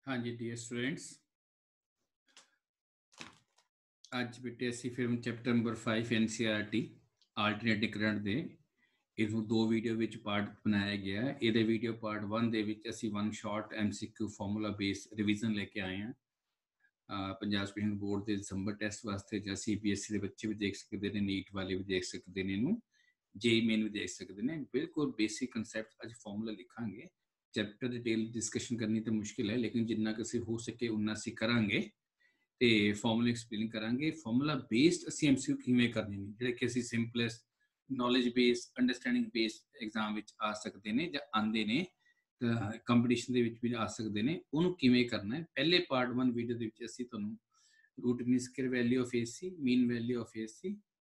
हाँ जी dear students, ਅੱਜ ਬੇਟੇ ਅਸੀਂ ਫਿਰ chapter number 5 NCERT alternative current ਦੇ ਇਹਨੂੰ ਦੋ ਵੀਡੀਓ ਵਿੱਚ ਪਾਰਟ ਬਣਾਇਆ ਗਿਆ ਹੈ। ਇਹਦੇ ਵੀਡੀਓ ਪਾਰਟ 1 ਦੇ ਵਿੱਚ ਅਸੀਂ one short MCQ formula base revision ਲੈ ਕੇ ਆਏ ਹਾਂ। ਪੰਜਾਬ ਸਟੂਡੈਂਟ ਬੋਰਡ ਦੇ ਦਸੰਬਰ ਟੈਸਟ ਵਾਸਤੇ ਜਾਂ CBSE ਦੇ ਬੱਚੇ ਵੀ ਦੇਖ ਸਕਦੇ ਨੇ, ਨੀਟ ਵਾਲੇ ਵੀ ਦੇਖ ਸਕਦੇ ਨੇ, ਇਹਨੂੰ JEE ਮੇਨ ਵੀ ਦੇਖ ਸਕਦੇ ਨੇ। ਬਿਲਕੁਲ ਬੇਸਿਕ ਕਨਸੈਪਟ ਅੱਜ ਫਾਰਮੂਲਾ ਲਿਖਾਂਗੇ। ਚੈਪਟਰ ਡਿਟੇਲ ਡਿਸਕਸ਼ਨ ਕਰਨੀ ਤਾਂ ਮੁਸ਼ਕਿਲ ਹੈ, ਲੇਕਿਨ ਜਿੰਨਾ ਕਿ ਅਸੀਂ ਹੋ ਸਕੇ ਉਨਾ ਅਸੀਂ ਕਰਾਂਗੇ ਤੇ ਫਾਰਮੂਲਾ ਐਕਸਪਲੇਨ ਕਰਾਂਗੇ। ਫਾਰਮੂਲਾ ਬੇਸਡ ਅਸੀਂ MCQ ਕਿਵੇਂ ਕਰਨੇ ਨੇ, ਜਿਹੜੇ ਕਿ ਅਸੀਂ simplest knowledge base understanding base exam ਵਿੱਚ ਆ ਸਕਦੇ ਨੇ ਜਾਂ ਆਉਂਦੇ ਨੇ, ਕੰਪੀਟੀਸ਼ਨ ਦੇ ਵਿੱਚ ਵੀ ਆ ਸਕਦੇ ਨੇ। ਉਹਨੂੰ ਕਿਵੇਂ ਕਰਨਾ ਹੈ, ਪਹਿਲੇ ਪਾਰਟ 1 ਵੀਡੀਓ ਦੇ ਵਿੱਚ ਅਸੀਂ ਤੁਹਾਨੂੰ root mean square value of AC, mean value of AC,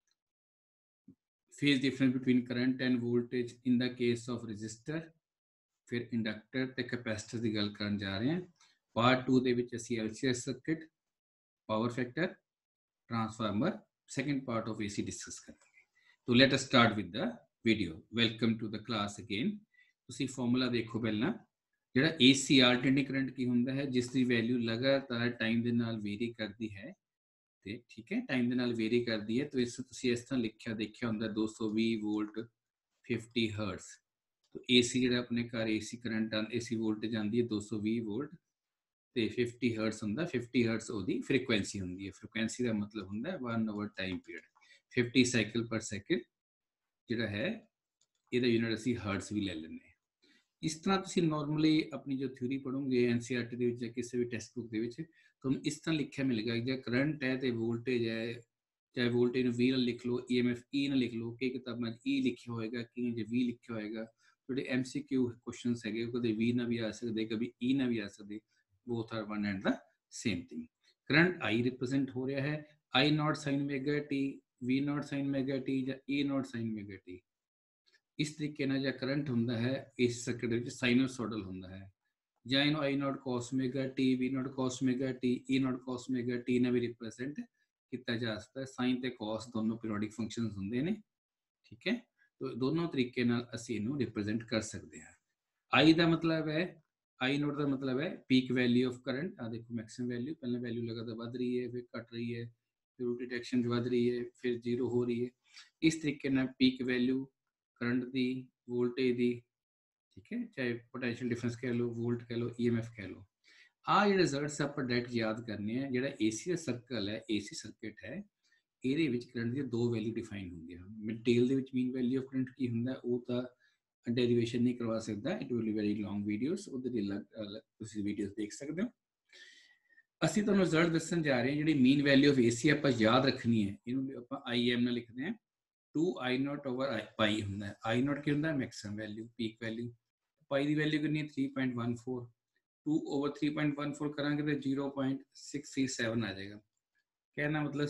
phase difference between current and voltage in the case of resistor, फिर इंडक्टर ते कैपेसिटर की गल करन जा रहे हैं। पार्ट 2 ਦੇ ਵਿੱਚ ਅਸੀਂ LCS circuit, power factor, transformer, second part of AC discuss करेंगे। तो let us start with the video. Welcome to the class again. ਤੁਸੀਂ ਫਾਰਮੂਲਾ ਦੇਖੋ ਪਹਿਲਾਂ। ਜਿਹੜਾ AC ਆਲਟਰਨੇਟਿਵ ਕਰੰਟ ਕੀ ਹੁੰਦਾ ਹੈ, ਜਿਸ ਦੀ ਵੈਲਿਊ ਲਗਾਤਾਰ ਟਾਈਮ ਦੇ ਨਾਲ ਵੇਰੀ ਕਰਦੀ ਹੈ, ਤੇ ਠੀਕ ਹੈ ਟਾਈਮ ਦੇ ਨਾਲ ਵੇਰੀ ਕਰਦੀ ਹੈ। ਤਾਂ ਇਸ ਤੁਸੀਂ ਇਸ ਤਰ੍ਹਾਂ ਲਿਖਿਆ ਦੇਖਿਆ ਹੁੰਦਾ 220 ਵੋਲਟ 50 ਹਰਟਜ਼। तो AC ਜਿਹੜਾ ਆਪਣੇ ਘਰ AC ਕਰੰਟ AC ਵੋਲਟੇਜ ਆਉਂਦੀ ਹੈ 220 ਵੋਲਟ ਤੇ 50 ਹਰਟਜ਼ ਹੁੰਦਾ। 50 ਹਰਟਜ਼ ਉਹਦੀ ਫ੍ਰੀਕੁਐਂਸੀ ਹੁੰਦੀ ਹੈ। ਫ੍ਰੀਕੁਐਂਸੀ ਦਾ ਮਤਲਬ ਹੁੰਦਾ ਹੈ 1 over time period, 50 cycle per second ਜਿਹੜਾ ਹੈ, ਇਹਦਾ ਯੂਨਿਟ ਅਸੀਂ ਹਰਟਜ਼ ਵੀ ਲੈ ਲੈਂਦੇ ਹਾਂ। ਇਸ ਤਰ੍ਹਾਂ ਤੁਸੀਂ ਨਾਰਮਲੀ ਆਪਣੀ ਜੋ ਥਿਊਰੀ ਪੜ੍ਹੋਗੇ NCERT ਦੇ ਵਿੱਚ ਜਾਂ ਕਿਸੇ ਵੀ ਟੈਕਸਟ ਬੁੱਕ ਦੇ ਵਿੱਚ, ਤੁਹਾਨੂੰ ਇਸ ਤਰ੍ਹਾਂ ਲਿਖਿਆ ਮਿਲੇਗਾ ਜੇ ਕਰੰਟ ਹੈ ਤੇ ਵੋਲਟੇਜ ਹੈ, ਚਾਹੇ ਵੋਲਟੇਜ ਨੂੰ V ਨਾਲ ਲਿਖ ਲਓ, EMF E ਨਾਲ ਲਿਖ ਲਓ। ਕਈ ਕਿਤਾਬਾਂ 'ਚ E ਲਿਖਿਆ ਹੋਏਗਾ, ਕਈ 'ਚ V ਲਿਖਿਆ ਹੋਏਗਾ। ਜਿਹੜੇ MCQ ਕੁਐਸਚਨਸ ਹੈਗੇ ਕਦੇ V ਨਾਲ ਵੀ ਆ ਸਕਦੇ, ਕभी E ਨਾਲ ਵੀ ਆ ਸਕਦੇ। both are one and the same thing। Current I represent ਹੋ ਰਿਹਾ ਹੈ I naught sin omega t, V naught sin omega t ਜਾਂ E naught sin omega t। ਇਸ ਤਰੀਕੇ ਨਾਲ ਜਿਹੜਾ ਕਰੰਟ ਹੁੰਦਾ ਹੈ ਇਸ ਸਰਕਟ ਵਿੱਚ ਸਾਈਨੋਸੋਡਲ ਹੁੰਦਾ ਹੈ। ਜਾਂ ਇਹਨੂੰ I naught cos omega t, V naught cos omega t, E naught cos omega t ਨਾਲ ਵੀ ਰਿਪਰੈਜ਼ੈਂਟ ਕੀਤਾ ਜਾ ਸਕਦਾ ਹੈ। ਸਾਈਨ ਤੇ cos ਦੋਨੋਂ ਪੀਰੀਓਡਿਕ ਫੰਕਸ਼ਨਸ ਹੁੰਦੇ ਨੇ, ਠੀਕ ਹੈ। तो दोनों तरीके नाल ਅਸੀਂ ਇਹਨੂੰ ਰਿਪਰੈਜ਼ੈਂਟ ਕਰ ਸਕਦੇ ਹਾਂ। I ਦਾ ਮਤਲਬ ਹੈ I नोट ਦਾ ਮਤਲਬ ਹੈ ਪੀਕ ਵੈਲਿਊ ਆਫ ਕਰੰਟ। ਆ ਦੇਖੋ ਮੈਕਸਿਮਮ ਵੈਲਿਊ, ਪਹਿਲਾਂ ਵੈਲਿਊ ਲਗਾਤਾਰ ਵੱਧ ਰਹੀ ਹੈ, ਫਿਰ ਘਟ ਰਹੀ ਹੈ, ਫਿਰ ਰੂਟ ਡਿਟੈਕਸ਼ਨ 'ਚ ਵੱਧ ਰਹੀ ਹੈ, ਫਿਰ ਜ਼ੀਰੋ ਹੋ ਰਹੀ ਹੈ। ਇਸ ਤਰੀਕੇ ਨਾਲ ਪੀਕ ਵੈਲਿਊ ਕਰੰਟ ਦੀ, ਵੋਲਟੇਜ ਦੀ, ਠੀਕ ਹੈ, ਚਾਹੇ ਪੋਟੈਂਸ਼ੀਅਲ ਡਿਫਰੈਂਸ ਕਹਿ ਲਓ, ਵੋਲਟ ਕਹਿ ਲਓ, EMF ਕਹਿ ਲਓ। ਆਹ ਜਿਹੜੇ ਰਿਜ਼ਲਟਸ ਆਪਾਂ ਡਾਇਰੈਕਟ ਯਾਦ ਕਰਨੇ ਆ। ਜਿਹੜਾ AC ਦਾ ਸਰਕਲ ਹੈ, AC ਸਰਕਿਟ ਹੈ, ਇਹਦੇ ਵਿੱਚ ਕਰੰਟ ਦੀਆਂ ਦੋ ਵੈਲਿਊ ਡਿਫਾਈਨ ਹੁੰਦੀਆਂ ਹਨ। ਡਿਟੇਲ ਦੇ ਵਿੱਚ ਮੀਨ ਵੈਲਿਊ ਆਫ ਕਰੰਟ ਕੀ ਹੁੰਦਾ ਉਹ ਤਾਂ ਡੈਰੀਵੇਸ਼ਨ ਨਹੀਂ ਕਰਵਾ ਸਕਦਾ, it will be very long videos, ਉਹਦੇ ਲਈ ਤੁਸੀਂ ਵੀਡੀਓਜ਼ ਦੇਖ ਸਕਦੇ ਹੋ। ਅਸੀਂ ਤੁਹਾਨੂੰ ਰਿਜ਼ਲਟ ਦੱਸਣ ਜਾ ਰਹੇ ਹਾਂ। ਜਿਹੜੀ ਮੀਨ ਵੈਲਿਊ ਆਫ AC ਆਪਾਂ ਯਾਦ ਰੱਖਣੀ ਹੈ, ਇਹਨੂੰ ਆਪਾਂ IM ਨਾਲ ਲਿਖਦੇ ਹਾਂ। 2I naught over ਪਾਈ ਹੁੰਦਾ ਹੈ। I naught ਕੀ ਹੁੰਦਾ ਹੈ, maximum value, peak value. Pi ਦੀ ਵੈਲਿਊ ਕਿੰਨੀ ਹੈ, 3.14। 2 over 3.14 ਕਰਾਂਗੇ ਤਾਂ 0.637 ਆ ਜਾਏਗਾ। कहना मतलब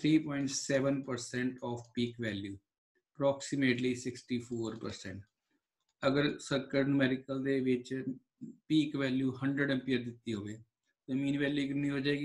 63.7% ऑफ पीक वैल्यू, अप्रोक्सीमेटली 64%। अगर सर्किट न्यूमेरिकल ਦੇ ਵਿੱਚ ਪੀਕ ਵੈਲਿਊ 100 ਐਂਪੀਅਰ ਦਿੱਤੀ ਹੋਵੇ ਤਾਂ ਮੀਨ ਵੈਲਿਊ ਕਿੰਨੀ ਹੋ ਜਾਏਗੀ,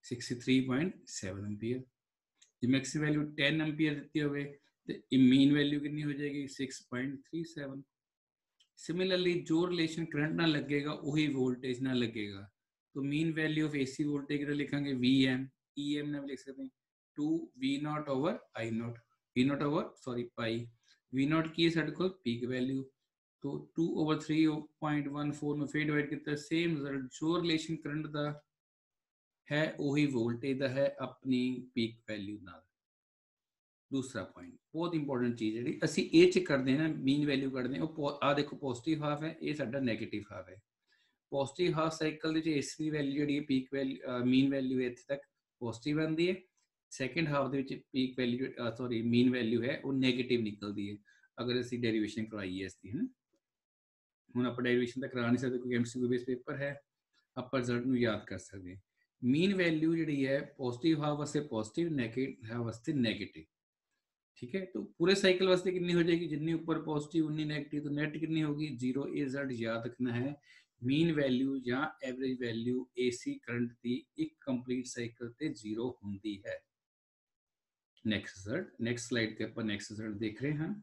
63.7 ਐਂਪੀਅਰ। ਜੇ ਮੈਕਸਿਮਮ ਵੈਲਿਊ 10 ਐਂਪੀਅਰ ਦਿੱਤੀ ਹੋਵੇ ਤੇ ਮੀਨ ਵੈਲਿਊ ਕਿੰਨੀ ਹੋ ਜਾਏਗੀ, 6.37। ਸਿਮਿਲਰਲੀ ਜੋ ਰਿਲੇਸ਼ਨ ਕਰੰਟ ਨਾਲ ਲੱਗੇਗਾ ਉਹੀ ਵੋਲਟੇਜ ਨਾਲ ਲੱਗੇਗਾ। तो mean value of AC voltage का लिखेंगे VM, EM में लिख सकते हैं 2V naught over I naught, V naught over sorry pi. V naught की है साढ़े को पीक वैल्यू, तो 2 over 3.14 में फिर डिवाइड किया, सेम रिजल्ट। जो रिलेशन करंट का है वही वोल्टेज का है अपनी पीक वैल्यू नाल। दूसरा पॉइंट बहुत इंपॉर्टेंट चीज़ है ਅਸੀਂ ਇਹ ਚ ਕਰਦੇ ਹਾਂ, ਮੀਨ ਵੈਲਿਊ ਕੱਢਦੇ ਹਾਂ। ਉਹ ਆ ਦੇਖੋ ਪੋਜ਼ਿਟਿਵ ਹਾਫ ਹੈ, ਇਹ ਸਾਡਾ ਨੈਗੇਟਿਵ ਹਾਫ ਹੈ। ਪੋਜ਼ਿਟਿਵ ਹਾਫ ਸਾਈਕਲ ਦੇ ਵਿੱਚ AC ਦੀ ਵੈਲਿਊ ਜਿਹੜੀ ਹੈ ਪੀਕ ਵੈਲਿਊ ਮੀਨ ਵੈਲਿਊ ਇੱਥੇ ਤੱਕ ਪੋਜ਼ਿਟਿਵ ਆਉਂਦੀ ਹੈ। ਸੈਕਿੰਡ ਹਾਫ ਦੇ ਵਿੱਚ peak value sorry mean value ਹੈ ਉਹ ਨੈਗੇਟਿਵ ਨਿਕਲਦੀ ਹੈ, ਅਗਰ ਅਸੀਂ ਡੈਰੀਵੇਸ਼ਨ ਕਰਵਾਈਏ ਇਸ ਦੀ, ਹੈ ਨਾ। ਹੁਣ ਆਪਾਂ ਡੈਰੀਵੇਸ਼ਨ ਤਾਂ ਕਰਾ ਨਹੀਂ ਸਕਦੇ ਕਿਉਂਕਿ MCQ ਬੇਸ ਪੇਪਰ ਹੈ, ਆਪਾਂ ਰਿਜ਼ਲਟ ਨੂੰ ਯਾਦ ਕਰ ਸਕਦੇ ਹਾਂ। ਮੀਨ ਵੈਲਿਊ ਜਿਹੜੀ ਹੈ ਪੋਜ਼ਿਟਿਵ ਹਾਫ ਵਾਸਤੇ ਪੋਜ਼ਿਟਿਵ, ਨੈਗੇਟਿਵ ਹਾਫ ਵਾਸਤੇ ਨੈਗੇਟਿਵ, ठीक है। तो पूरे साइकिल वास्ते कितनी हो जाएगी, जितनी ऊपर पॉजिटिव उतनी नेगेटिव, तो नेट कितनी होगी, 0। ये रिजल्ट याद रखना है। मीन वैल्यू या एवरेज वैल्यू AC करंट की एक कंप्लीट साइकिल ते 0 होती है। नेक्स्ट रिजल्ट, नेक्स्ट स्लाइड पे अपन नेक्स्ट रिजल्ट देख रहे हैं।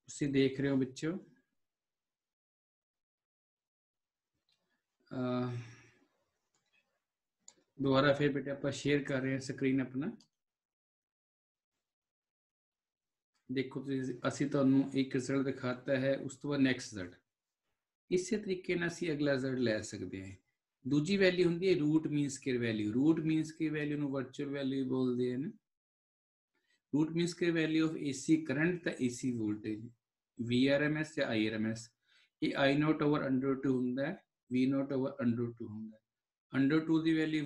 ਤੁਸੀਂ ਦੇਖ ਰਹੇ ਹੋ ਬੱਚਿਓ, ਦੁਬਾਰਾ ਫਿਰ ਬੇਟਾ ਆਪਾਂ ਸ਼ੇਅਰ ਕਰ ਰਹੇ ਹਾਂ ਸਕਰੀਨ ਆਪਣਾ। ਦੇਖੋ ਤੁਸੀਂ, ਅਸੀਂ ਤੁਹਾਨੂੰ ਇੱਕ ਰਿਜ਼ਲਟ ਦਿਖਾਤਾ ਹੈ, ਉਸ ਤੋਂ ਬਾਅਦ ਨੈਕਸਟ ਰਿਜ਼ਲਟ। ਇਸੇ ਤਰੀਕੇ ਨਾਲ ਅਸੀਂ ਅਗਲਾ ਰਿਜ਼ਲਟ ਲੈ ਸਕਦੇ ਹਾਂ। ਦੂਜੀ ਵੈਲਿਊ ਹੁੰਦੀ ਹੈ root mean square value. Root mean square value ਨੂੰ ਵਰਚੁਅਲ ਵੈਲਿਊ ਬੋਲਦੇ ਹਨ। Root mean square value of AC current तो AC वोल्टेज VRMS या IRMS, ये I naught over under two होंगे, V naught over under two होंगे। Under two की वैल्यू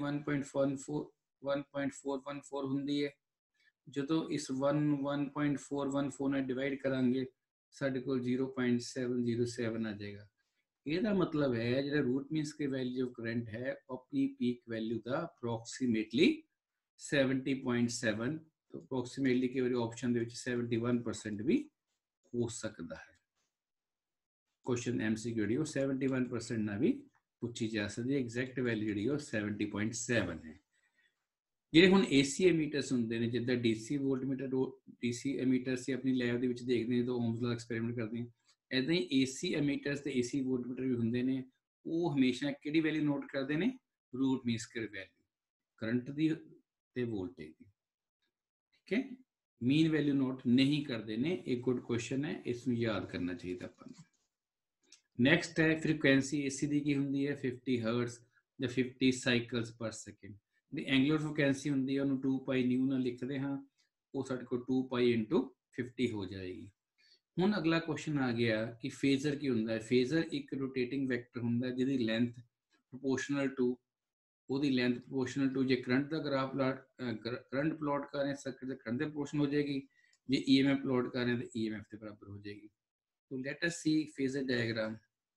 1.414 होंगी है। जो इस 1.414 ने डिवाइड करांगे साढ़े को 0.707 आ जाएगा। ਇਹਦਾ मतलब है जो root mean square value of current है अपनी पीक वैल्यू का अप्रोक्सीमेटली 70.7, अप्रोक्सीमेटली कई बार ऑप्शन ਦੇ ਵਿੱਚ 71% भी हो सकता है। क्वेश्चन MCQ ਜਿਹੜੀ ਉਹ 71% ਨਾਲ ਵੀ ਪੁੱਛੀ ਜਾ ਸਕਦੀ ਹੈ। ਐਗਜ਼ੈਕਟ ਵੈਲਿਊ ਜਿਹੜੀ ਉਹ 70.7 ਹੈ। ਜਿਹੜੇ ਹੁਣ AC ਐਮੀਟਰਸ ਹੁੰਦੇ ਨੇ, ਜਿੱਦਾਂ DC ਵੋਲਟਮੀਟਰ, DC ਐਮੀਟਰ ਸੀ ਆਪਣੀ ਲੈਬ ਦੇ ਵਿੱਚ ਦੇਖਦੇ ਨੇ ਤਾਂ ਓਮਸ ਦਾ ਐਕਸਪੈਰੀਮੈਂਟ ਕਰਦੇ ਹਾਂ। ਇੱਦਾਂ ਹੀ AC ਐਮੀਟਰਸ ਤੇ AC ਵੋਲਟਮੀਟਰ ਵੀ ਹੁੰਦੇ ਨੇ, ਉਹ ਹਮੇਸ਼ਾ ਕਿਹੜੀ ਵੈਲਿਊ ਨੋਟ ਕਰਦੇ ਨੇ? Root mean square value current दी ते वोल्टेज दी। ठीक है, मीन वैल्यू नोट नहीं करते ने। एक गुड क्वेश्चन है, इसमें याद करना चाहिए अपन। नैक्सट है फ्रीक्वेंसी AC की होंगी है 50 हर्ट्ज या 50 साइकल्स पर सेकेंड। दी एंगुलर फ्रीक्वेंसी होंगी है उन्होंने 2π न्यू ना लिखते हाँ, वो साढ़े को 2π × 50 हो जाएगी। हुण अगला क्वेश्चन आ गया कि फेजर की होंगे है। फेजर एक रोटेटिंग वैक्टर होंगे जिहदी लेंथ प्रोपोर्शनल टू, ਉਹਦੀ ਲੈਂਥ ਪ੍ਰੋਪੋਰਸ਼ਨਲ ਟੂ, ਜੇ ਕਰੰਟ ਦਾ ਗ੍ਰਾਫ ਕਰੰਟ ਪਲਾਟ ਕਰ ਰਹੇ ਸਰਕਟ ਦੇ ਕਰੰਟ ਦੇ ਪ੍ਰੋਪੋਰਸ਼ਨ ਹੋ ਜਾਏਗੀ, ਜੇ EMF ਪਲਾਟ ਕਰ ਰਹੇ ਤਾਂ EMF ਦੇ ਬਰਾਬਰ ਹੋ ਜਾਏਗੀ। तो let us see phasor diagram.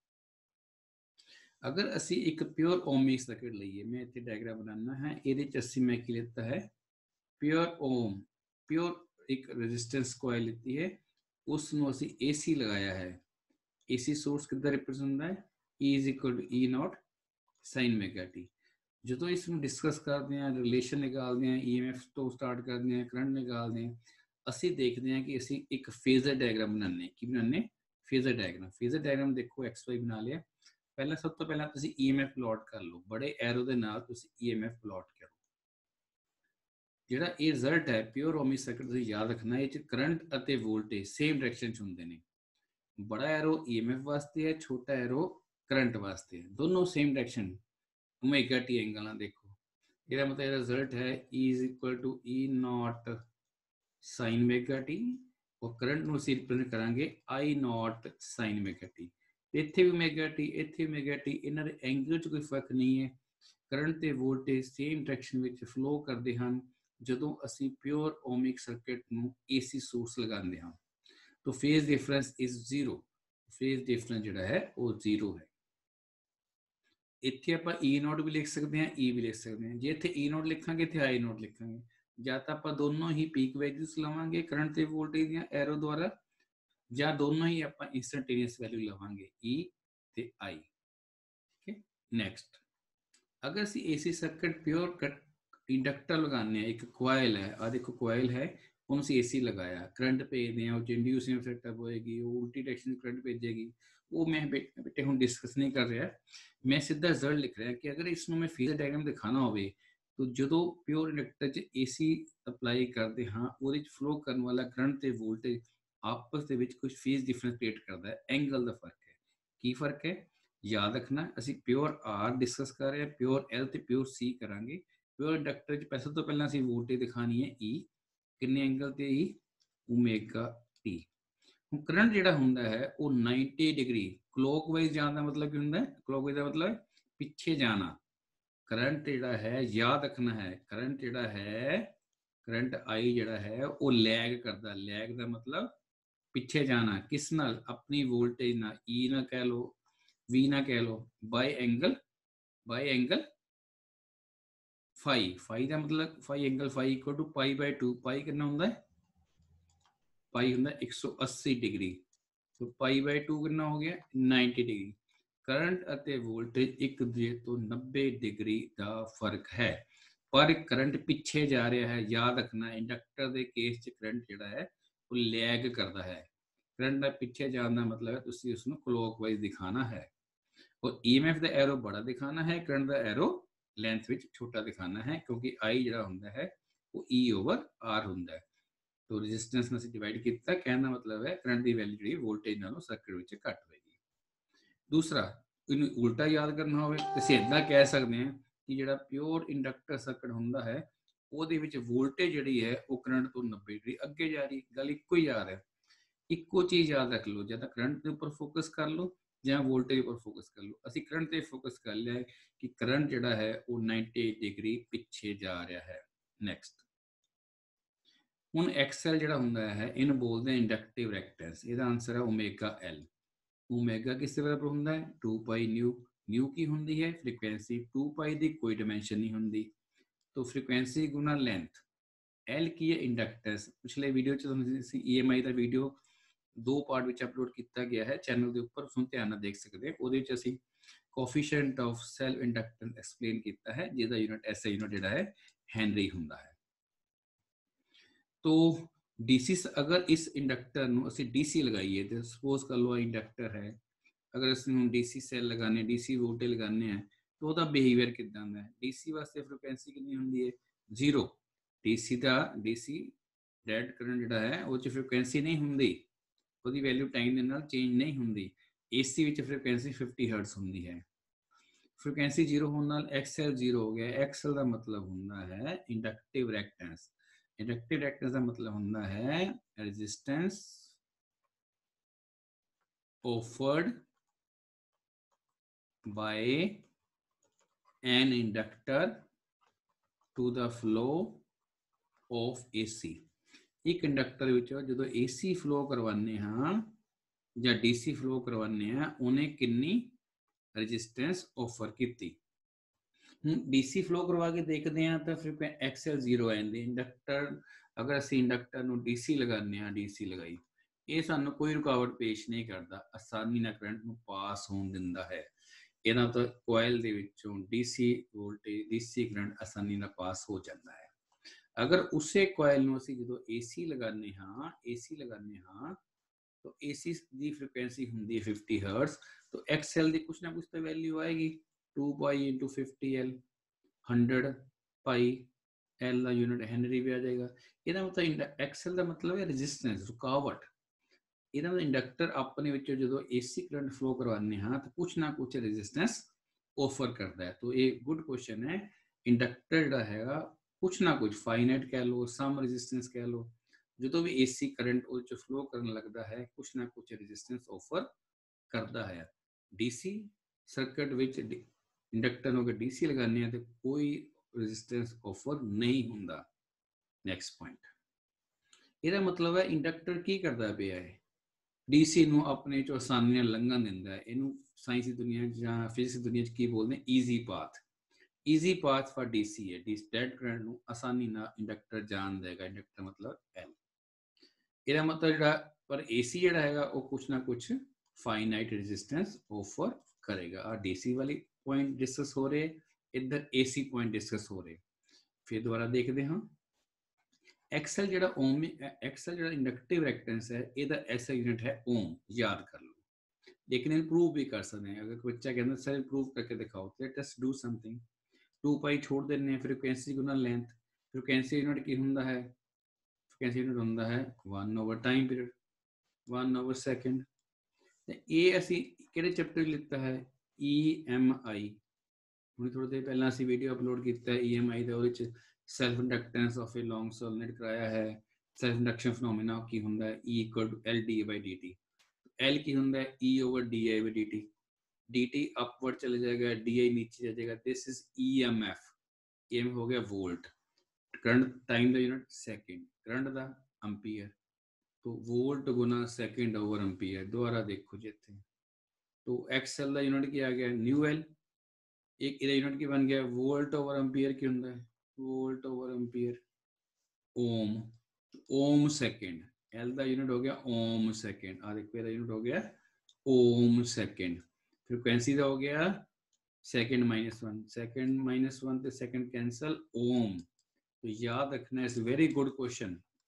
अगर असी एक प्योर ओमिक सर्किट लईए, मैं इत्थे डायग्राम बनाना है, ਇਹਦੇ ਚ ਅਸੀਂ मैं की लेता है प्योर ओम, प्योर एक रेजिस्टेंस कॉइल लेती है, उसनों ਅਸੀਂ AC लगाया है। AC सोर्स कितना रिप्रेजेंट ਹੁੰਦਾ है? E = E naught sin omega t। जो इसमें डिस्कस करते हैं, रिलेशन निकालते हैं, EMF तो स्टार्ट करते हैं, करंट निकालते हैं, असी देखते हैं कि असी एक फेजर डायग्राम बनाने। की बनाने? Phasor diagram. फेजर डायग्राम देखो XY बना लिया। पहला सब तो पहला तुसी EMF प्लॉट कर लो, बड़े एरो दे नाल तुसी EMF प्लॉट करो। जिहड़ा ये रिजल्ट है प्योर ओमिक सर्किट तुसी याद रखना, ये करंट अते वोल्टेज सेम डायरेक्शन च हुंदे ने। बड़ा एरो EMF वास्ते है, छोटा एरो करंट वास्ते है, दोनों same direction omega t angle ना। देखो ये मतलब रिजल्ट है E = E naught sin omega t, और करंट ਨੂੰ ਅਸੀਂ ਰਿਪਰੈਜ਼ੈਂਟ ਕਰਾਂਗੇ I naught sin omega t. ਇੱਥੇ ਵੀ ओमेगा टी, ਇੱਥੇ ओमेगा टी, ਇਹਨਾਂ ਦੇ ਐਂਗਲ 'ਚ ਕੋਈ ਫਰਕ ਨਹੀਂ ਹੈ। ਕਰੰਟ ਤੇ ਵੋਲਟੇਜ ਸੇਮ ਡਾਇਰੈਕਸ਼ਨ ਵਿੱਚ ਫਲੋ ਕਰਦੇ ਹਨ ਜਦੋਂ ਅਸੀਂ ਪਿਓਰ ਓਮਿਕ ਸਰਕਟ ਨੂੰ AC ਸੋਰਸ ਲਗਾਉਂਦੇ ਹਾਂ। तो phase difference is 0। Phase difference ਜਿਹੜਾ ਹੈ ਉਹ 0 ਹੈ। ਇੱਥੇ ਆਪਾਂ E नॉट भी लिख सकते हैं, E भी लिख सकते हैं। जे ਇੱਥੇ E नॉट ਲਿਖਾਂਗੇ ਇੱਥੇ I नॉट ਲਿਖਾਂਗੇ। ਜਾਂ ਤਾਂ ਆਪਾਂ ਦੋਨੋਂ ਹੀ ਪੀਕ ਵੈਲਿਊਸ ਲਵਾਂਗੇ ਕਰੰਟ ਤੇ ਵੋਲਟੇਜ ਦੀਆਂ ਐਰੋ ਦੁਆਰਾ, ਜਾਂ ਦੋਨੋਂ ਹੀ ਆਪਾਂ ਇੰਸਟੈਂਟੇਨੀਅਸ ਵੈਲਿਊ ਲਵਾਂਗੇ E ਤੇ I। ठीक है, ਨੈਕਸਟ अगर ਅਸੀਂ AC सर्किट प्योर इंडक्टर लगाने, एक कोयल है, आ देखो कोयल है, ਉਹਨੂੰ ਅਸੀਂ AC ਲਗਾਇਆ, ਕਰੰਟ ਭੇਜਦੇ ਹਾਂ, ਉਹ ਚ ਇੰਡਿਊਸਿੰਗ ਸੈਟਅਪ ਹੋਏਗੀ, ਉਹ ਉਲਟੀ ਡਾਇਰੈਕਸ਼ਨ ਕਰੰਟ ਭੇਜੇਗੀ। ਉਹ ਮੈਂ ਬੇਟੇ ਹੁਣ डिस्कस नहीं कर रहा, मैं सीधा रिजल्ट लिख रहा कि अगर इसमें मैं फेजर डायग्राम दिखाना हो तो जो प्योर इंडक्टर च AC अप्लाई करते हाँ वो फ्लो करने वाला करंट ते वोल्टेज आपस के कुछ फेज डिफरेंस क्रिएट करता है, एंगल का फर्क है। की फर्क है याद रखना। असी प्योर R डिस्कस कर रहे हैं, प्योर L ते प्योर C करांगे। प्योर इंडक्टर च पैसे तो पहला असी वोल्टेज दिखानी है E किन्ने एंगल ते E ओमेगा T। ਹੁਣ ਕਰੰਟ ਜਿਹੜਾ ਹੁੰਦਾ ਹੈ ਉਹ 90 ਡਿਗਰੀ ਕਲੋਕਵਾਈਜ਼ ਜਾਣ ਦਾ ਮਤਲਬ ਕੀ ਹੁੰਦਾ ਹੈ? ਕਲੋਕਵਾਈਜ਼ ਦਾ ਮਤਲਬ ਪਿੱਛੇ ਜਾਣਾ। ਕਰੰਟ ਜਿਹੜਾ ਹੈ ਯਾਦ ਰੱਖਣਾ ਹੈ, ਕਰੰਟ ਜਿਹੜਾ ਹੈ, ਕਰੰਟ I ਜਿਹੜਾ ਹੈ ਉਹ ਲੈਗ ਕਰਦਾ। ਲੈਗ ਦਾ ਮਤਲਬ ਪਿੱਛੇ ਜਾਣਾ। ਕਿਸ ਨਾਲ? ਆਪਣੀ ਵੋਲਟੇਜ ਨਾਲ। E ਨਾ ਕਹਿ ਲਓ, V ਨਾ ਕਹਿ ਲਓ, ਬਾਈ ਐਂਗਲ ਫਾਈ। ਫਾਈ ਦਾ ਮਤਲਬ ਫਾਈ ਐਂਗਲ ਫਾਈ = π/2। ਪਾਈ ਕਿੰਨਾ ਹੁੰਦਾ ਹੈ? पाई होंगे 180 डिग्री, तो π/2 कितना हो गया? 90 डिग्री। करंट अते वोल्टेज एक दूसरे तो 90 डिग्री का फर्क है, पर करंट पिछे जा रहा है। याद रखना इंडक्टर के केस च करंट जिहड़ा है वो लैग करता है। करंट का पिछे जाने का मतलब है तुसी उसनू क्लॉकवाइज दिखाना है और ईएमएफ का एरो बड़ा दिखाना है, करंट का एरो लेंथ विच छोटा दिखाना है क्योंकि आई जिहड़ा हुंदा है वो ई ओवर आर हुंदा है। तो रेजिस्टेंस में डिवाइड किया, कहने का मतलब है करंट की वैल्यू जी वोल्टेज नालों सर्किट विच घट होएगी। दूसरा इनू उल्टा याद करना हो तो असीं इदां कह सकते हैं कि जिहड़ा प्योर इंडक्टर सर्किट हुंदा है ਉਹਦੇ ਵਿੱਚ वोल्टेज जिहड़ी है वो करंट तो 90 डिग्री अगे जा रही, गल इक्को ही याद है। इक्को चीज़ याद रख लो, या करंट के उपर फोकस कर लो या वोल्टेज पर फोकस कर लो। असीं करंट ते फोकस कर लिया है कि करंट जिहड़ा है वो 90 डिग्री पिछे जा रहा है। नैक्सट हुण एक्सएल जिहड़ा हुंदा है इहनूं बोलदे इंडक्टिव रिएक्टेंस, इहदा आंसर है ओमेगा एल। ओमेगा किस बराबर हुंदा है 2 पाई न्यू। न्यू की हुंदी है फ्रीक्वेंसी, 2 पाई की कोई डिमेंशन नहीं हुंदी, तो फ्रीक्वेंसी गुना लेंथ। एल की है इंडक्टेंस। पिछले वीडियो EMI का वीडियो 2 पार्ट में अपलोड किया गया है चैनल के उपर, उसमें ध्यान देख सकते हैं। वो असी coefficient of self inductance explain किया है जिसका यूनिट ऐसा यूनिट जिहड़ा है हैनरी हुंदा है। तो डीसी अगर इस इंडक्टर नूं असी डीसी लगाइए तो सपोज कर लो इंडक्टर है, अगर असं डीसी सैल लगाने डीसी वोल्टेज लगाने हैं तो वह बिहेवियर किदा है। डीसी वास्ते फ्रिक्वेंसी कितनी होंगी है 0। डीसी का डीसी डेड करंट जिहड़ा है वो फ्रिक्वेंसी नहीं होंगी, वो वैल्यू टाइम के नाल चेंज नहीं होंगी। एसी विच फ्रिक्वेंसी 50 हर्ट्ज होंगी है। फ्रिक्वेंसी 0 होने नाल एक्सएल 0 हो गया। एक्सएल का मतलब होंदा है इंडक्टिव रिएक्टेंस। इंडक्टिव रिएक्टेंस का मतलब होंदा है resistance offered by an inductor to the flow of AC। एक इंडक्टर विच जो AC फ्लो करवाने हाँ या DC फ्लो करवाने हैं उन्हें कितनी रजिस्टेंस ऑफर की। DC फ्लो करवा के देखते हैं तो फिर एक्सएल 0 आ जाती। इंडक्टर अगर असी इंडक्टर नूं DC लगाने DC लगाई ये सानू कोई रुकावट पेश नहीं करता, आसानी नाल करंट नूं पास होण दिंदा है। इहदा तो कोयल दे विचों DC वोल्टेज DC करंट आसानी नाल पास हो जाता है। अगर उसे कोयल नूं असीं जदों AC लगाने हाँ तो AC की फ्रिक्वेंसी होंगी है 50 हर्ट्ज, तो XL की कुछ ना कुछ तो वैल्यू आएगी 2 pi into 50 L 100 pi L का यूनिट हैनरी भी आ जाएगा। ਇਹਦਾ मतलब XL का मतलब है रेजिस्टेंस रुकावट। ਇਹਦਾ मतलब इंडक्टर अपने विचों जो AC करंट फ्लो करवाने हाँ तो कुछ ना कुछ रेजिस्टेंस ऑफर करता है। तो ये गुड क्वेश्चन है। इंडक्टर जिहड़ा हैगा कुछ ना कुछ फाइनाइट कह लो सम रेजिस्टेंस कह लो, जो भी AC करंट वो फ्लो करने लगता है कुछ ना कुछ रेजिस्टेंस ऑफर करता है। DC सर्किट विच इंडक्टर नूं अगर DC लगाने हैं तो कोई रेजिस्टेंस ऑफर नहीं हुंदा। नैक्सट पॉइंट ਇਹਦਾ मतलब है इंडक्टर की करता पिया है DC नूं अपने चो आसानी नाल लंघण दिंदा है। इहनूं साइंस की दुनिया जां फिजिक्स की दुनिया की बोलते हैं easy path. Easy path for DC है। डेड करंट नूं आसानी नाल इंडक्टर जान देगा। इंडक्टर मतलब L। ਇਹਦਾ मतलब जिहड़ा पर AC जिहड़ा हैगा वो कुछ ना कुछ फाइनाइट रेजिस्टेंस ऑफर करेगा। आ DC वाली पॉइंट डिस्कस हो रहे, इधर AC पॉइंट डिस्कस हो रहे। फिर दोबारा देखते हाँ एक्सएल जिहड़ा ओम एक्सएल जिहड़ा इंडक्टिव रिएक्टेंस है ਇਹਦਾ ऐसा यूनिट है ओम, याद कर लो। लेकिन इन प्रूव भी कर सकते हैं। अगर बच्चा कहना सर प्रूव करके दिखाओ, let us do something. 2 pi छोड़ देने फ्रीक्वेंसी गुना लेंथ। फ्रीक्वेंसी यूनिट की हुंदा है, फ्रीक्वेंसी यूनिट हुंदा है 1 over time period 1 over second. ये असी किहड़े चैप्टर लिखता है EMI। हुण थोड़ी देर पहला असी वीडियो अपलोड किया है EMI का, ਉਹਦੇ ਚ self inductance of a long solenoid कराया है। सेल्फ इंडक्शन फिनोमेना की हुंदा है E equal to LdI/dt। L की हुंदा है E over DI/dt। dt upward चले जाएगा, DI नीचे आ जाएगा। This is EMF। EMF हो गया वोल्ट। करंट टाइम का यूनिट सेकंड, करंट का एम्पीयर, तो वोल्ट गुना सेकंड ओवर एम्पीयर। दोबारा देखो जी इत्थे तो XL का यूनिट की आ गया न्यू L। एक इहदा यूनिट की बन गया वोल्ट ओवर एम्पीयर की हुंदा है volt over ampere ohm. Ohm second, L का यूनिट हो गया ओम सेकंड। आ देखो इसका यूनिट हो गया ओम सेकंड। फ्रीक्वेंसी का हो गया सेकंड -1, सेकंड -1 तो सेकंड कैंसल ओम। तो याद रखना is very good question.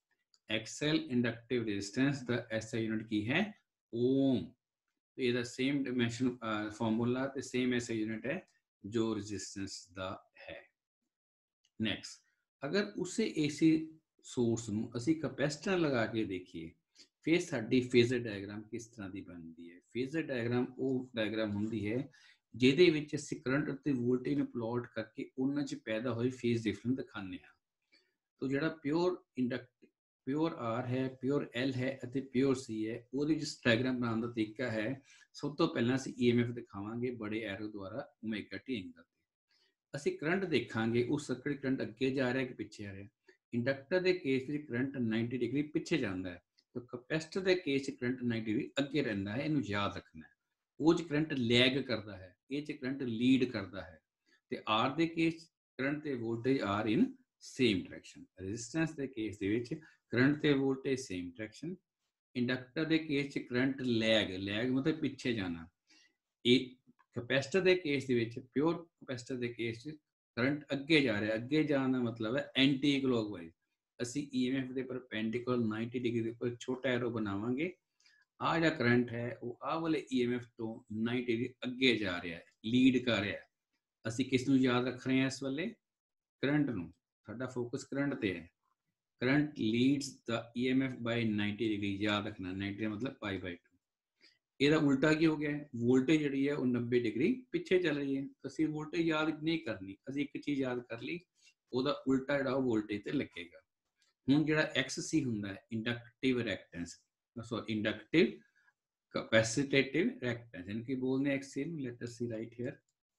XL inductive resistance the SI unit की है ओम। तो ये सेम डायमेंशन फॉर्मूला ते सेम एसआई यूनिट है जो रेजिस्टेंस दा है। नैक्सट, अगर उसे एसी सोर्स ਨੂੰ ਅਸੀਂ कैपेसिटर लगा के देखिए फिर साडी फेजर डायग्राम किस तरह की बनती है। फेजर डायग्राम वो डायग्राम होंगी है ਜਿਹਦੇ ਵਿੱਚ ਅਸੀਂ करंट ਅਤੇ वोल्टेज ਨੂੰ प्लॉट करके ਉਹਨਾਂ 'ਚ पैदा ਹੋਈ फेज डिफरेंस दिखाने हैं। तो ਜਿਹੜਾ प्योर आर है, प्योर एल है ਅਤੇ प्योर सी है, ਉਹਦੇ ਜਿਸ डायग्राम बनाने का तरीका है, सब तो पहला ਅਸੀਂ EMF दिखावांगे बड़े एरो द्वारा ओमेगा टी एंगल। ਅਸੀਂ करंट देखांगे उस सर्किट करंट अगे जा रहा है कि पिछे आ रहा है। इंडक्टर के केस में करंट 90 डिग्री पिछे जाता है, तो कैपेसिटर के केस करंट 90 डिग्री अगे रहिंदा है। इनू याद रखना है। वो करंट लैग करता है, ये करंट लीड करता है। तो आर के केस करंट ते voltage are in same direction. Resistance के केस दे विच करंट ते वोल्टेज सेम डायरेक्शन। इंडक्टर के केस करंट लैग मतलब पिछे जाना। एक कैपेसिटर के केस दे विच प्योर कैपेसिटर के केस करंट अगे जा रहा है, अगे जाने का मतलब है एंटी क्लॉकवाइज। असी EMF के परपेंडिकुलर 90 डिग्री के ऊपर छोटा एरो बनावांगे। आ जा करंट है वो आ वाले EMF तो 90 डिग्री अगे जा रहा है, लीड कर रहा है। असी किस नूं याद रख रहे हैं इस वाले करंट नूं, साडा फोकस करंट ते है। Current leads the EMF by 90 degree, याद रखना 90 मतलब π/2। ਇਹਦਾ उल्टा की हो गया है, वोल्टेज जी है वो 90 डिग्री पिछे चल रही है। तो असं वोल्टेज याद नहीं करनी, असं एक चीज़ याद कर ली, वह उल्टा जो वोल्टेज से लगेगा। हुण जो XC होंगे inductive reactance, sorry inductive capacitive reactance, इनकी बोलने XC, let us see right here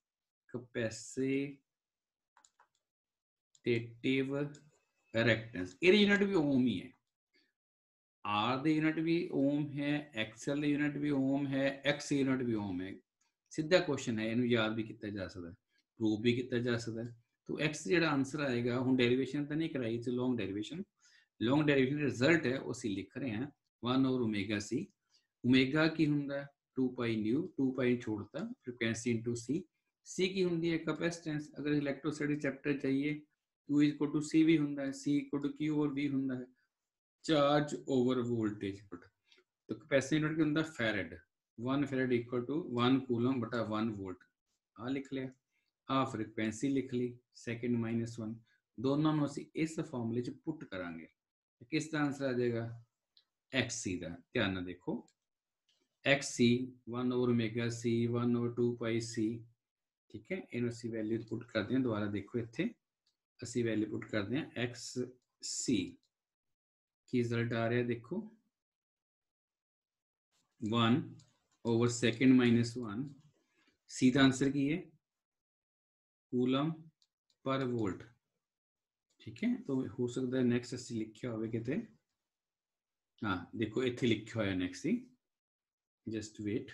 capacitive reactance. ये यूनिट भी ओम ही है। आर द यूनिट भी ओम है, एक्सएल द यूनिट भी ओम है, एक्स यूनिट भी ओम है। सीधा क्वेश्चन है, इन्हें याद भी किया जा सकता है, प्रूव भी किया जा सकता है। तो एक्स जो आंसर आएगा, हम डेरिवेशन तो नहीं कराई, it's long derivation. Long derivation result है वो लिख रहे हैं 1/ओमेगा सी। ओमेगा की होंगे 2π न्यू, 2π छोड़ता फ्रिक्वेंसी इंटू सी की होंगी है कैपेसिटेंस। अगर इलेक्ट्रोस्टैटिक चैप्टर चाहिए Q = C भी होंगे, C = Q और V होंगे चार्ज ओवर वोल्टेज। तो कैपेसिटी यूनिट की होंगे फैरड, 1 फैरड = 1 कूलम बटा 1 वोल्ट। आ लिख लिया, आ फ्रिक्वेंसी लिख ली सेकंड -1। दोनों में असी इस फॉर्मूले च पुट करांगे, किस का आंसर आ जाएगा XC का। ध्यान ना देखो, XC 1/ओमेगा C 1/2πC, ठीक है। इन असी वैल्यू पुट करते हैं। दोबारा देखो इत्थे असी वैल्यू पुट करते हैं XC की रिजल्ट आ रहा है, देखो 1/2 -1। सीधा आंसर की है कूलम पर वोल्ट, ठीक है। तो हो सकता है नेक्स्ट असी लिखा हो किते, हाँ देखो इत्थे लिखा हुआ नेक्स्ट ही, जस्ट वेट,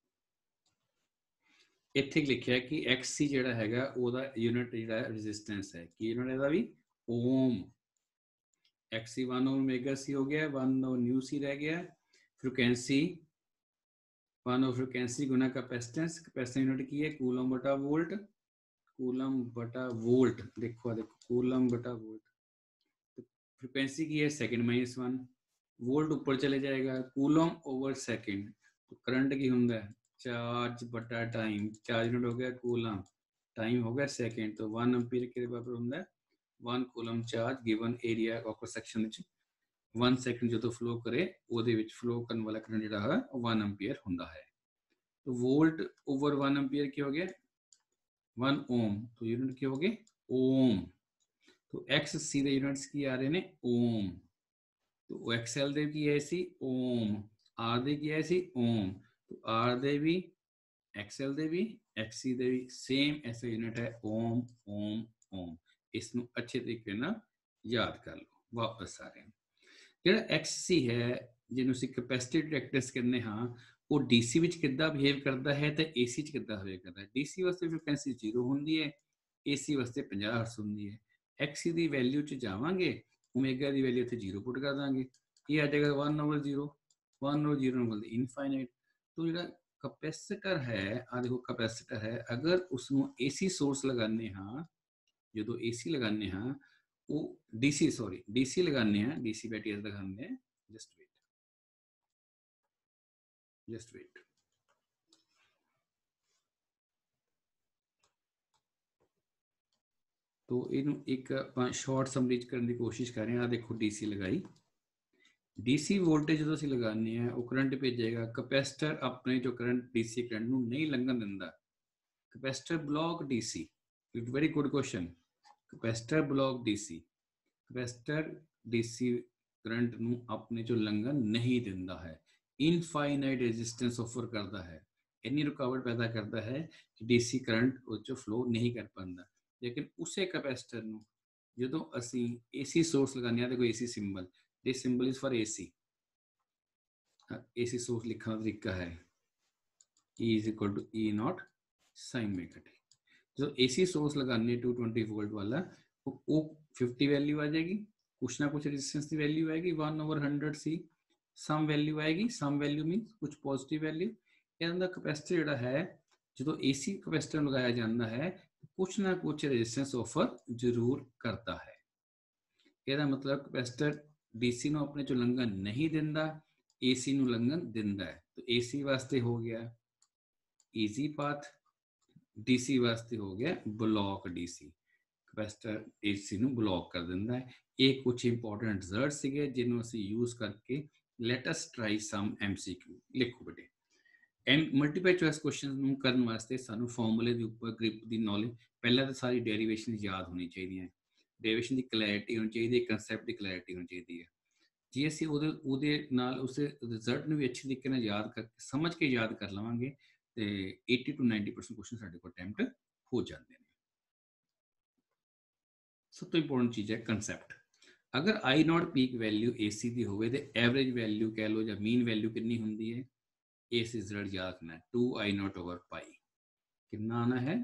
इत्थे लिखा है कि XC जिहड़ा हैगा ओदा यूनिट जिहड़ा रेजिस्टेंस है कि यूनिट इहदा भी ओम। XC 1/ओमेगा C हो गया, 1/न्यू-C रह गया। फ्रिक्वेंसी 1/फ्रिक्वेंसी गुना कैपेसिटेंस, कैपेसिटेंस यूनिट की है कूलम बटा वोल्ट, कूलम बटा वोल्ट। देखो कूलम बटा वोल्ट। तो फ्रिक्वेंसी की है सेकंड -1, वोल्ट ऊपर चले जाएगा, कूलम ओवर सेकंड। तो करंट की होंगे चार्ज बटा टाइम, चार्ज यूनिट हो गया कूलम, टाइम हो गया सेकंड। तो 1 एम्पीयर के बराबर होंगे 1 coulomb charge given area of section 1 second जो फ्लो करे ਉਹਦੇ ਵਿੱਚ फ्लो करने वाला करंट ਜਿਹੜਾ है 1 एम्पीयर ਹੁੰਦਾ है। तो वोल्ट ओवर 1 एम्पीयर क्या हो गया 1 ओम, तो यूनिट क्या हो गए ओम। तो XC ਦੇ यूनिट्स की आ रहे ने ओम। तो XL ਦੇ की है सी ओम, R ਦੇ की है सी ओम। तो R ਦੇ भी XL ਦੇ भी XC ਦੇ भी सेम ऐसा यूनिट है ओम ओम ओम। इसनों अच्छे तरीके ना याद कर लो। वापस आ रहे हैं, ਜਿਹੜਾ XC है ਜਿਹਨੂੰ ਅਸੀਂ कैपेसिटिव रिएक्टेंस कहते हाँ, वो DC ਵਿੱਚ ਕਿੱਦਾਂ ਬਿਹੇਵ ਕਰਦਾ ਹੈ ਤੇ AC ਚ ਕਿੱਦਾਂ ਬਿਹੇਵ ਕਰਦਾ ਹੈ। DC ਵਾਸਤੇ ਫ੍ਰੀਕੁਐਂਸੀ 0 ਹੁੰਦੀ ਹੈ, AC ਵਾਸਤੇ 50 ਹਰਟਜ਼ ਹੁੰਦੀ ਹੈ। XC ਦੀ ਵੈਲਿਊ ਚ ਜਾਵਾਂਗੇ, ओमेगा ਦੀ ਵੈਲਿਊ ਇੱਥੇ 0 ਪੁੱਟ ਕਰ ਦਾਂਗੇ, ਇਹ ਆ ਜਾਏਗਾ 1/0, 1/0 मतलब इनफाइनाइट। तो ਜਿਹੜਾ कैपेसिटर है आ देखो कैपेसिटर है, अगर उसਨੂੰ AC सोर्स लगाने हाँ, जो AC लगाने हाँ वो डीसी सॉरी डीसी लगाने हैं, डीसी बैटरी लगाने हैं, जस्ट वेट। तो इनू एक शॉर्ट समरीज करने की कोशिश कर रहे हैं। देखो डीसी लगाई, डीसी वोल्टेज जो ਅਸੀਂ लगाने हैं वो करंट भेजेगा, कैपेसिटर अपने जो करंट डीसी करंट ਨੂੰ नहीं लंघन ਦਿੰਦਾ, capacitor block DC. Very good question. Capacitor block DC, capacitor DC current ਨੂੰ अपने जो लंघन नहीं ਦਿੰਦਾ है, इनफाइनाइट रेजिस्टेंस ऑफर करता है, इन्नी रुकावट पैदा करता है कि डीसी करंट वो फ्लो नहीं कर पाता। लेकिन उसे कैपेसिटर ਨੂੰ ਜਦੋਂ ਅਸੀਂ एसी सोर्स लगाने हैं, देखो AC symbol, this symbol is for AC, AC source लिखने का तरीका है E is equal to E naught sine omega t. जो एसी सोर्स लगाने 220 वोल्ट वाला वो 50 वैल्यू आ जाएगी, कुछ ना कुछ रेजिस्टेंस की वैल्यू आएगी 1/100 सी, सम वैल्यू आएगी, सम वैल्यू मीन कुछ पॉजिटिव वैल्यू। ਇਹਦਾ कैपेसिटर ਜਿਹੜਾ है जो एसी कैपेसिटर लगाया जाता है कुछ ना कुछ रेजिस्टेंस ऑफर जरूर करता है। ਇਹਦਾ मतलब कैपेसिटर डीसी ਨੂੰ अपने जो लंघन नहीं ਦਿੰਦਾ, एसी ਨੂੰ लंघन ਦਿੰਦਾ है। तो एसी वास्ते हो गया ईजी पाथ, डीसी वास्ते हो गया ब्लॉक डीसी, कैपेसिटर एसी ਨੂੰ ब्लॉक कर ਦਿੰਦਾ है। ਇਹ कुछ इंपॉर्टेंट रिजल्ट ਸੀਗੇ ਜਿਹਨੂੰ ਅਸੀਂ यूज करके let us try some MCQ। लिखो बेटे, एंड मल्टीपल चॉइस क्वेश्चन ਨੂੰ ਕਰਨ ਵਾਸਤੇ ਸਾਨੂੰ ਫਾਰਮੂਲੇ ਦੇ ਉੱਪਰ ਗ੍ਰਿਪ ਦੀ ਨੌਲੇਜ, ਪਹਿਲਾਂ ਤਾਂ ਸਾਰੀ ਡੈਰੀਵੇਸ਼ਨ ਯਾਦ ਹੋਣੀ ਚਾਹੀਦੀਆਂ, डेरिवेशन की क्लैरिटी होनी चाहिए, कंसैप्ट की क्लैरिटी होनी चाहिए। जे असीं ਉਹਦੇ ਨਾਲ उस रिजल्ट ਨੂੰ भी अच्छे तरीके ਨਾਲ याद कर समझ के याद कर लवांगे तो 80 to 90% क्वेश्चन साडे कोल अटैम्प्ट हो जाते हैं। सब तो इंपोर्टेंट चीज़ है कंसैप्ट। अगर I naught peak value AC की होवे तो एवरेज वैल्यू कह लो या मीन वैल्यू कितनी होंदी है, इस रिजल्ट याद रखना है 2I0/π कितना आना है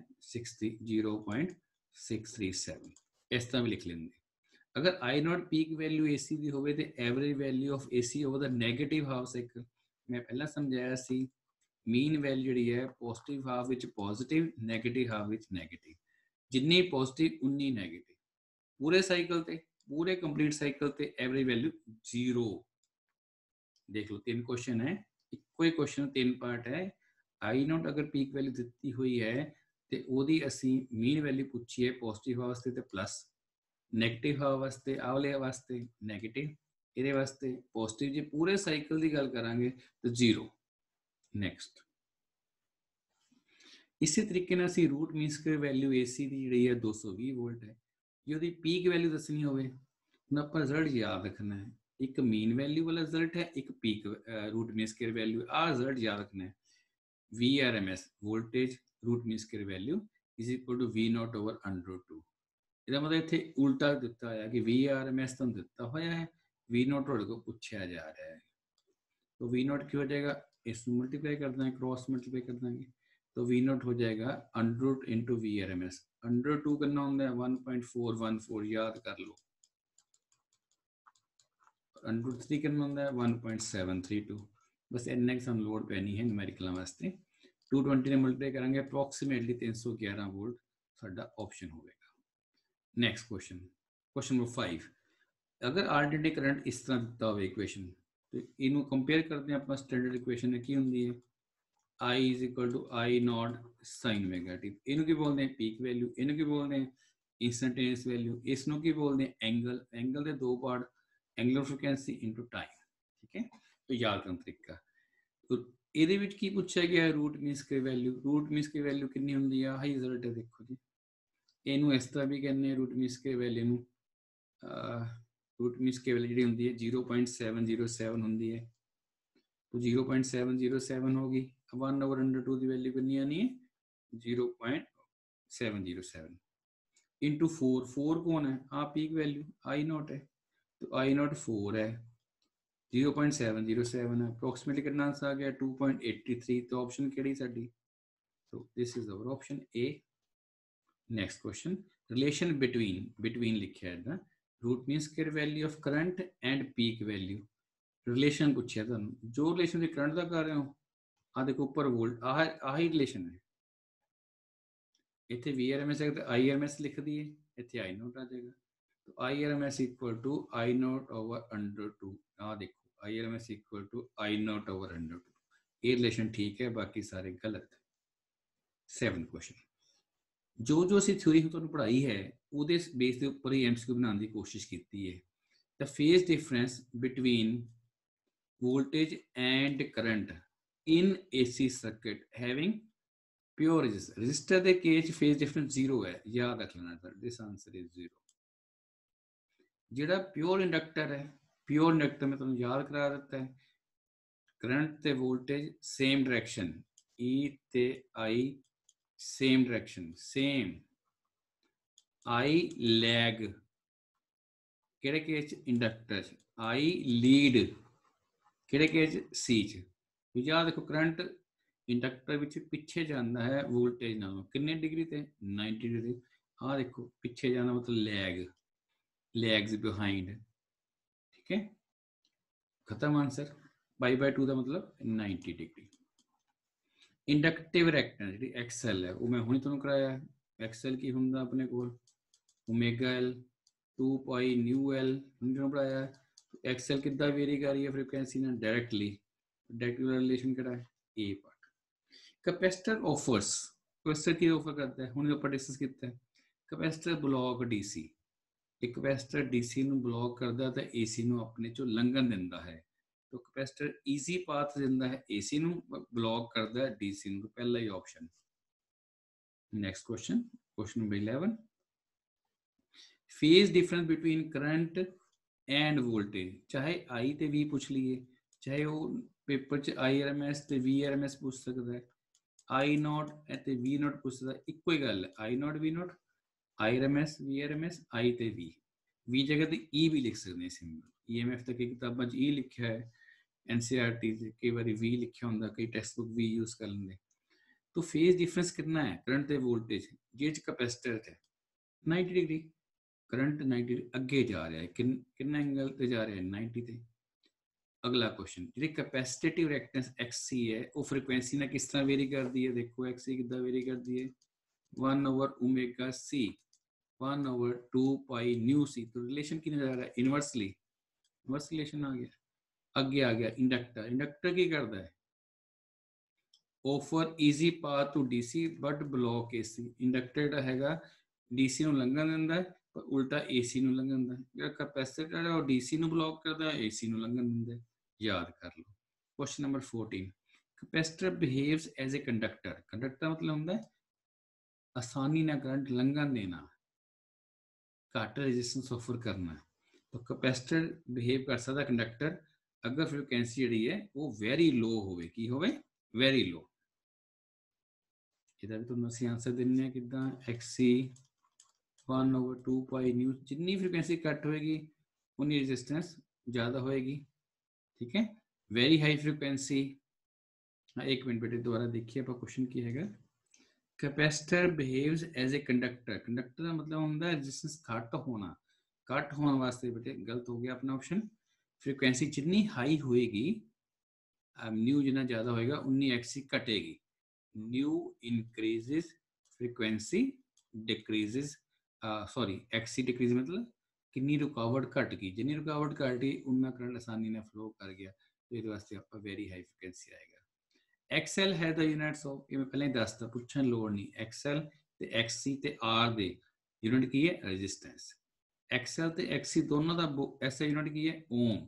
0.637, इस तरह भी लिख लेंगे। अगर I naught peak value AC की होवे तो average value of AC over the negative half cycle, मैं पहला समझाया सी मीन वैल्यू जी है पॉजिटिव हाफ विच पॉजिटिव, नैगेटिव हाफ विच नैगेटिव, जिन्नी पॉजिटिव उन्नी नैगेटिव, पूरे साइकिल ते पूरे कंप्लीट साइकिल ते एवरेज वैल्यू 0। देख लो 3 क्वेश्चन है, इको ही क्वेश्चन 3 पार्ट है। आई नॉट अगर पीक वैल्यू दी हुई है तो ओदी असी मीन वैल्यू पूछी है पॉजिटिव हाफ वास्ते तो प्लस, नैगेटिव हाफ वास्ते आवले वास्ते नैगेटिव, ये वास्ते पॉजिटिव। जी पूरे साइकिल की गल करांगे तो 0। नैक्सट इसी तरीके ना असी root mean square value AC की जी है 220 वोल्ट है, जो पीक वैल्यू दसनी हो आप रिजल्ट याद रखना है, एक मीन वैल्यू वाला रिजल्ट है, एक peak root mean square value, आ रिजल्ट याद रखना है। VRMS voltage root mean square value is equal to V0/√2। ਇਹਦਾ मतलब इत्थे उल्टा दिता है कि VRMS तुहानूं दिता होया है, V0 तुहाडे कोल पुछया जा रहा है, तो V0 की हो जाएगा, इस मल्टीप्लाई कर देंगे, क्रॉस मल्टीप्लाई कर देंगे, तो V0 हो जाएगा √2 इंटू VRMS। √2 कितना होंदा है 1.414, याद कर लो। √3 कितना होंदा है 1.732। बस इन्ना की सानूं लोड़ पैनी है न्यूमेरिकल वास्ते। 220 ने मल्टीप्लाई करेंगे अप्रोक्सीमेटली 311 वोल्ट साडा ऑप्शन होगा। नैक्सट क्वेश्चन, क्वेश्चन नंबर 5, अगर आल्टरनेटिव करंट इस तरह दिता हो इक्वेशन तो इनू कंपेयर करते हैं अपना स्टैंडर्ड इक्वेशन की होंगी है I is equal to I0 sine omega t, इनू की बोलते हैं पीक वैल्यू, इनू की बोलते हैं इंस्टेंटेनियस वैल्यू, इसनों की बोलते हैं एंगल, एंगल के दो part angular frequency into time. ठीक है, तो याद करने तरीका, तो ਇਹਦੇ ਵਿੱਚ ਕੀ ਪੁੱਛਿਆ ਗਿਆ ਹੈ root mean square value, root mean square value कितनी होंगी है, हाई रिजल्ट है। देखो जी ਇਹਨੂੰ इस तरह भी कहने रूट मीन स्क्वायर वैल्यू ਨੂੰ रूट मीन स्क्वायर वैल्यू जी होंगी है 0.707 होंगी है, तो 0.707 होगी, 1/√2 की वैल्यू कितनी आनी है 0.707 इंटू 4, 4 कौन है, आप पीक वैल्यू I0 है, तो I0 4 है, 0.707 है, अप्रोक्सीमेटली कितना आंसर आ गया 2.83, तो ऑप्शन केड़ी साडी, तो this is our option A. Next question, relation between लिखा है root mean square value of current and peak value, relation पूछा तुहानूं, जो रिलेशन करंट का कर रहे हो आ देखो ऊपर वोल्ट, आही रिलेशन है, इत्थे VRMS है तो IRMS लिख दिए, इत्थे I0 आ जाएगा, तो तो I R M S equal to I naught over under two. हाँ देखो I R M S equal to I naught over under two, ये रिलेशन ठीक है, बाकी सारे गलत। 7 क्वेश्चन जो जो ਅਸੀਂ ਥਿਊਰੀ ਤੁਹਾਨੂੰ ਪੜ੍ਹਾਈ ਹੈ ਉਹਦੇ ਬੇਸ ਦੇ ਉੱਪਰ ਹੀ ਐਮਸੀਕਿਊ ਬਣਾਉਣ ਦੀ ਕੋਸ਼ਿਸ਼ ਕੀਤੀ ਹੈ। The phase difference between voltage and current in AC circuit having pure resistor, resistor ਦੇ ਕੇਸ phase difference 0 ਹੈ, ਯਾਦ ਰੱਖ ਲੈਣਾ ਸਰ, this answer is 0। ਜਿਹੜਾ ਪਿਓਰ ਇੰਡਕਟਰ ਹੈ, ਪਿਓਰ ਇੰਡਕਟਰ ਮੈਂ ਤੁਹਾਨੂੰ ਯਾਦ ਕਰਾ ਦਿੱਤਾ ਹੈ, ਕਰੰਟ ਤੇ ਵੋਲਟੇਜ ਸੇਮ ਡਾਇਰੈਕਸ਼ਨ, E ਤੇ I same direction, same I lag ਕਿਹੜੇ ਕੇਸ ਇੰਡਕਟਰ ਚ, I ਲੀਡ ਕਿਹੜੇ ਕੇਸ C ਚ। ਯਾਦ ਦੇਖੋ ਕਰੰਟ ਇੰਡਕਟਰ ਵਿੱਚ ਪਿੱਛੇ ਜਾਂਦਾ ਹੈ ਵੋਲਟੇਜ ਨਾਲੋਂ, ਕਿੰਨੇ ਡਿਗਰੀ ਤੇ 90 ਡਿਗਰੀ। ਆਹ ਦੇਖੋ ਪਿੱਛੇ ਜਾਣਾ ਮਤਲਬ ਲੈਗ, ਲੈग्स बिहाइंड, ठीक है, खत्म आंसर। बाई 2 का मतलब 90 डिग्री। इंडक्टिव रिएक्टेंस जी एक्सएल है वो मैं हुणे तुहानूं कराया है। एक्सएल की हुंदा अपने कोल omega L 2 pi nu L हुणे पढ़ाया है। एक्सएल किद्दां वेरी कर रही है फ्रीक्वेंसी ने डायरेक्टली, डायरेक्ट रिलेशन किहड़ा है a part. Capacitor offers, capacitor की ऑफर करता है, हुणे आपां डिस्कस कीता है। कैपेसिटर ब्लॉक डीसी, एक कैपेसिटर डीसी ਨੂੰ ਬਲੌਕ ਕਰਦਾ ਤਾਂ ਏਸੀ ਨੂੰ ਆਪਣੇ ਚੋਂ ਲੰਘਣ ਦਿੰਦਾ ਹੈ। तो कैपेसिटर ईजी पाथ ਦਿੰਦਾ ਹੈ ਏਸੀ ਨੂੰ, ਬਲੌਕ ਕਰਦਾ ਹੈ ਡੀਸੀ ਨੂੰ, ਪਹਿਲਾ ਹੀ option. Next question, question number 11, phase difference between current and voltage, चाहे आई ते वी पूछ लीए, चाहे वो पेपर च आई आर एम एस ते वी आर एम एस पूछ सकता है, आई नॉट ते वी नॉट पूछ सकता है, इक्को ही गल है, I naught V naught, I R M S V R M S, I ते वी जगह ते ई भी लिख सकते हैं सिंबल, ई एम एफ तक किताबों च ई लिखा है, NCERT कई बार वी लिखा होंगे, कई टेक्स्ट बुक भी यूज कर लेंगे। तो फेज डिफरेंस कितना है करंट ते वोल्टेज, जे कैपेसिटर है 90 डिग्री, करंट 90 अगे जा रहा है, कितना एंगल ते जा रहा है 90 ते। अगला क्वेश्चन, जी कैपेसिटिव रिएक्टेंस XC है वो फ्रीक्वेंसी ना किस तरह वेरी करती है, देखो XC कितना वेरी करती है 1 over omega C 1 over 2 pi nu C। तो रिलेशन कितना जा रहा है इनवर्सली, इनवर्स रिलेशन आ गया। अगे आ गया इंडक्टर, इंडक्टर की करता है offer easy path to DC but block AC, inductor हैगा डीसी ਨੂੰ ਲੰਘਣ ਦਿੰਦਾ ਹੈ ਪਰ ਉਲਟਾ ਏਸੀ ਨੂੰ ਲੰਘਣ ਦਿੰਦਾ ਹੈ। ਜਿਹੜਾ ਕੈਪੈਸਿਟਰ ਹੈ ਉਹ ਡੀਸੀ ਨੂੰ ਬਲੌਕ ਕਰਦਾ ਹੈ, ਏਸੀ ਨੂੰ ਲੰਘਣ ਦਿੰਦਾ ਹੈ, ਯਾਦ ਕਰ ਲਓ। Question number 14, capacitor behaves as a conductor, conductor मतलब ਹੁੰਦਾ ਹੈ आसानी ਨਾਲ करंट ਲੰਘਣ ਦੇਣਾ, ਘੱਟ रेजिस्टेंस ऑफर करना। तो कैपेसिटर बिहेव कर सकता कंडक्टर अगर फ्रीक्वेंसी जी है वो वेरी लो होवे, की होवे वेरी लो। ਇਹਦਾ ਵੀ ਤੁਹਾਨੂੰ ਅਸੀਂ ਆਨਸਰ ਦਿੰਨੇ ਆ ਕਿਦਾਂ, XC 1 ओवर 2 पाई न्यू, जितनी फ्रीक्वेंसी कट होएगी उतनी रेजिस्टेंस ज़्यादा होएगी, ठीक है। वेरी हाई फ्रीक्वेंसी, हाँ एक मिनट बेटे दोबारा देखिए आप क्वेश्चन की हैगा, capacitor behaves as a conductor, conductor का मतलब होता है रेजिस्टेंस घट होना, घट होने वास्ते बेटे गलत हो गया अपना ऑप्शन। फ्रीक्वेंसी जितनी हाई होएगी न्यू जितना ज़्यादा होएगा उतनी XC घटेगी, nu increases frequency decreases, sorry XC decrease मतलब कितनी रुकावट घट गई, जितनी रुकावट घट गई उतना करंट आसानी ने फ्लो कर गया, तो ये वास्ते आप वेरी हाई फ्रीक्वेंसी आएगा। XL है द यूनिट्स ऑफ, ये मैं पहले ही दसता पूछने लोड़ नहीं, XL ते XC ते R दे यूनिट की है रेजिस्टेंस, XL ते XC दोनों का ऐसा यूनिट की है ओम।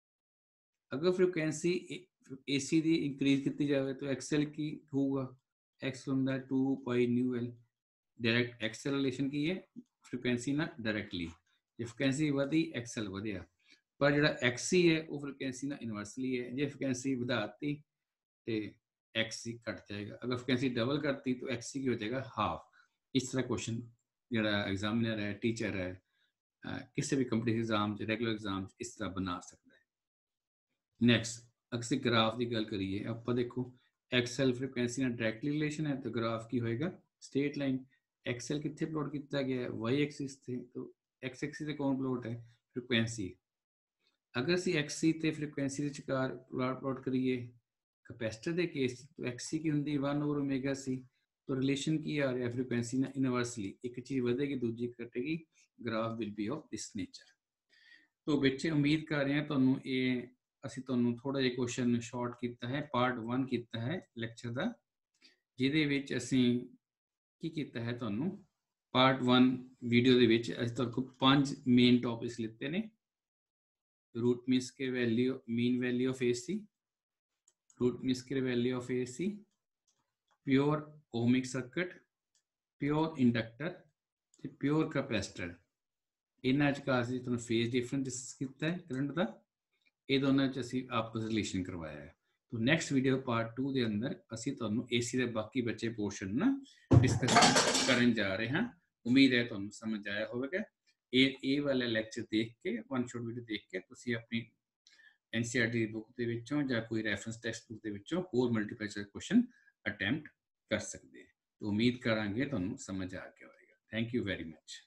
अगर फ्रीक्वेंसी AC दी इंक्रीज की जाए तो XL की होगा, X होंदा 2 pi nu L, direct XL relation की है फ्रीक्वेंसी ना डायरेक्टली, जे फ्रीक्वेंसी वधी XL वधिया, पर जो XC है वो फ्रीक्वेंसी ना इनवर्सली है, जे फ्रीक्वेंसी ਵਧਾਤੀ तो XC घट जाएगा, अगर फ्रीक्वेंसी डबल करती तो XC की हो जाएगा हाफ। इस तरह क्वेश्चन जो एग्जामिनर है टीचर है किसी भी कंपटीटिव एग्जाम रेगुलर एग्जाम इस तरह बना सकता है। नैक्सट अक्सर ग्राफ की गल करिए आप देखो XL फ्रीक्वेंसी ना डायरेक्टली रिलेशन है तो ग्राफ की होएगा स्ट्रेट लाइन, XL कितने प्लॉट किया गया है Y एक्सिस थे, तो X एक्सिस कौन प्लॉट है फ्रीक्वेंसी, अगर असी XC ते फ्रीक्वेंसी के विचकार प्लॉट करिए कैपेसिटर के केस तो XC की होंगी 1 ओवर ओमेगा C, तो रिलेशन की आ रहा फ्रीक्वेंसी ना इनवर्सली एक चीज़ बढ़ेगी दूजी घटेगी, graph will be of this nature. तो बच्चे उम्मीद कर रहे हैं ਤੁਹਾਨੂੰ ਇਹ ਅਸੀਂ ਤੁਹਾਨੂੰ ਥੋੜਾ ਜਿਹਾ ਕੁਐਸਚਨ ਸ਼ਾਰਟ ਕੀਤਾ ਹੈ, ਪਾਰਟ 1 ਕੀਤਾ ਹੈ ਲੈਕਚਰ ਦਾ, ਜਿਹਦੇ ਵਿੱਚ ਅਸੀਂ ਕੀ ਕੀਤਾ ਹੈ ਤੁਹਾਨੂੰ ਪਾਰਟ 1 ਵੀਡੀਓ ਦੇ ਵਿੱਚ ਅਸੀਂ ਤੁਹਾਨੂੰ 5 ਮੇਨ ਟੌਪਿਕਸ ਲਿੱਤੇ ਨੇ। Root mean square value, mean value of AC, root mean square value of AC, pure ohmic circuit, pure inductor ते प्योर कैपेसिटर। इन्हां च असीं तुहानूं फेज डिफरेंस डिस्कस कीता है करंट दा, ये दोनों च असीं आपस रिलेशन करवाया है। तो नैक्सट वीडियो पार्ट 2 के अंदर असीं तुहानूं AC दे बाकी बचे पोर्शन ना डिस्कस करन जा रहे हैं। उम्मीद है तुहानूं समझ आया होगा। ये वाला लैक्चर देख के वन शॉट वीडियो देख के तुसीं अपनी NCERT बुक दे विचों जां कोई रैफरेंस टैक्सट बुक दे विचों होर मल्टीपल चॉइस क्वेश्चन अटैम्प्ट कर सकते हैं। तो उम्मीद करांगे तुहानूं समझ आ गया होगा। Thank you very much.